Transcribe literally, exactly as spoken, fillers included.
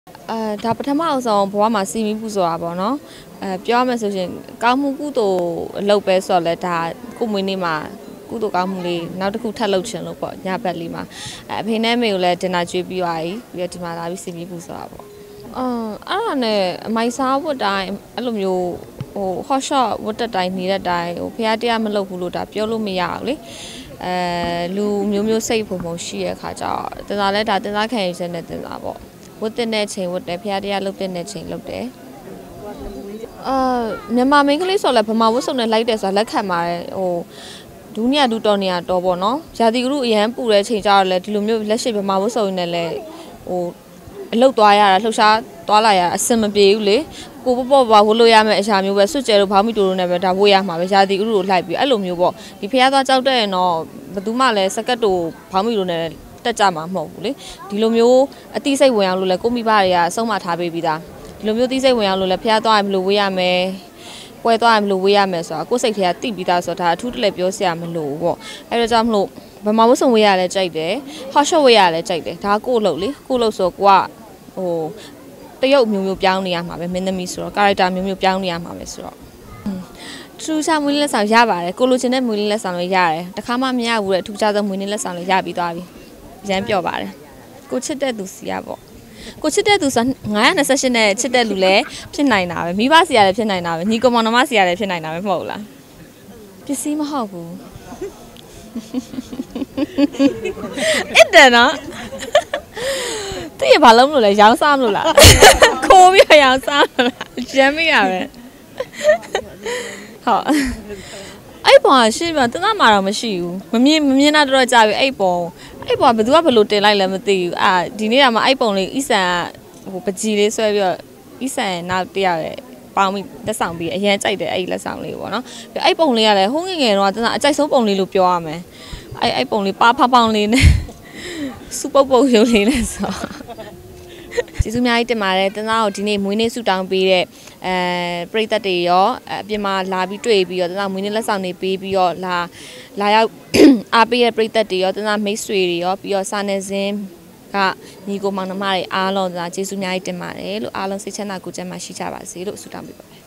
အဲဒါပထမအောင်ဆုံးဘဝမှာစီမီပူဆိုတာပေါ့နော်အဲပြောရမယ်ဆိုရင်ကောင်းမှုကုသိုလ်အလုပ်ပဲဆိုတော့လဲဒါကိုမွေးနေ့မှာကုသိုလ်ကောင်းမှုလေးနောက်တစ်ခုထပ်လုပ်ချင်လို့ပေါ့ညဘက်လေးမှာအဲအဖေနဲ့မေကိုလည်းဒင်နာကျွေးပြီးသွားပြီပြီးတော့ဒီမှာလာပြီးစီမီပူဆိုတာပေါ့အော်အဲ့ဒါနဲ့အမိုက်စားဝတ်တိုင်းအဲ့လိုမျိုးဟို hot shot ဝတ်တဲ့တိုင်းနေတဲ့တိုင်းဟိုဖះတရားမလုပ်ဘူးလို့ဒါပြောလို့မရဘူးလေအဲလူမျိုးမျိုးစိတ်ပုံပုံရှိရဲ့ခါကျတော့တင်စားလဲဒါတင်စားခံရချက်နဲ့တင်စားပေါ့ဝတ်တဲ့ချိန်ဝတ်တယ်ဖះတရားလုပ်တဲ့ချိန်လုပ်တယ်အာမြန်မာမင်းကလေးဆိုလဲဗမာဝတ်စုံနဲ့လိုက်တယ်ဆိုတာလက်ခံပါတယ်ဟိုဒူးနီယာဒူးတော်နေရတော့ပေါ့နော်ရာသီဥတုအရန်ပူတဲ့ချိန်ကျတော့လဲဒီလိုမျိုးလက်ရှိဗမာဝတ်စုံနဲ့လဲဟိုအလုတ်သွားရတာလှုပ်ရှားသွားလာရတာအဆင်မပြေဘူးလေကိုပေါ့ပေါ့ပါဝတ်လို့ရမယ်အရာမျိုးပဲစွတ်ကျဲလို့ဘောင်းမီတိုတို့နဲ့ပဲဒါဝတ်ရမှာပဲရာသီဥတုကိုလိုက်ပြီးအဲ့လိုမျိုးပေါ့ဒီဖះသွားကြောက်တဲ့ရင်တော့ဘယ်သူမှလည်းစကတ်တိုဘောင်းမီတိုနဲ့တက်ကြမှာမဟုတ်ဘူးလေဒီလိုမျိုးအတိစိတ်ဝင်အောင်လို့လဲကိုမိဘတွေကအဆုံးမထားပေးပြီးသားဒီလိုမျိုးတိစိတ်ဝင်အောင်လို့လဲဖះသွားရင်ဘယ်လိုဝေးရမယ်ပွဲသွားရင်ဘယ်လိုဝေးရမယ်ဆိုတာကိုယ်စိတ်ထဲကတိပြီးသားဆိုတော့ဒါအထူးတလဲပြောစရာမလိုဘူးပေါ့အဲ့တော့ကြောင့်မလို့ဗမာဝတ်စုံဝေးရလဲကြိုက်တယ်ဟော့ရှော့ဝေးရလဲကြိုက်တယ်ဒါကိုလို့လေကိုလို့ဆိုကိုကဟိုတရုတ်မျိုးမျိုးပြောင်းနေရမှာပဲမင်းသမီးဆိုတော့ character မျိုးမျိုးပြောင်းနေရမှာပဲဆိုတော့ထူးခြားမွေးနေ့လက်ဆောင်ရပါတယ်ကိုလိုချင်တဲ့မွေးနေ့လက်ဆောင်လေးရတယ်တခါမှမရဘူးတဲ့ထူးခြားသောမွေးနေ့လက်ဆောင်လေးရပြီးသွားပြီရမ်းပျော့ပါတယ်ကိုချစ်တဲ့သူစီရပေါ့ကိုချစ်တဲ့သူဆိုငါးရာနှစ်ဆယ့်ရှစ်နဲ့ချစ်တဲ့လူလည်းဖြစ်နိုင်တာပဲမိဘစီရလည်းဖြစ်နိုင်တာပဲညီကောင်မောင်နှမစီရလည်းဖြစ်နိုင်တာပဲမဟုတ်လားပစ္စည်းမဟုတ်ဘူးအဲ့ဒါနော်တည့်ရဘာလုံးလို့လဲရောင်းစားမလို့လားခိုးပြီးရောင်းစားမလားရမ်းမိရပဲဟုတ်အဲ့ပေါ်ရှင်းပြတနာမှာတော့မရှိဘူးမမြင်မမြင်တာတော့ကြာပြီအဲ့ပေါ်အဲ့ပေါ်ဘယ်သူကဘယ်လိုတင်လိုက်လဲမသိဘူးအာဒီနေ့ကမှအဲ့ပုံလေးအီဆန်ကဟိုပကြီးလေးဆွဲပြီးတော့အီဆန်နောက်တယောက်ရဲ့ပေါင်းပြီးလက်ဆောင်ပြီးအရန်ကြိုက်တယ်အဲ့လက်ဆောင်လေးပေါ့နော်ပြီးအဲ့ပုံလေးကလည်းဟိုးငယ်ငယ်တော့တနာအကြိုက်ဆုံးပုံလေးလို့ပြောရမယ်အဲ့အဲ့ပုံလေးပါဖောက်ပေါင်းလေးနဲ့စူပုတ်ပုတ်ရုပ်လေးနဲ့ဆိုကျေးဇူးအများကြီးတင်ပါတယ်တနာကိုဒီနေ့မွေးနေ့ဆုတောင်းပေးတဲ့အဲပရိသတ်တွေရောအပြင်မှာလာပြီးတွေ့ပြီးတော့တနာမွေးနေ့လက်ဆောင်တွေပေးပြီးတော့လာလာရောက်အားပေးတဲ့ပရိသတ်တွေရောတနာမိတ်ဆွေတွေရောပြီးတော့စာနယ်ဇင်းကညီကိုမောင်နှမတွေအားလုံးတနာကျေးဇူးအများကြီးတင်ပါတယ်လို့အားလုံးစိတ်ချမ်းသာကိုယ်ကျန်းမာရှိကြပါစေလို့ဆုတောင်းပေးပါတယ်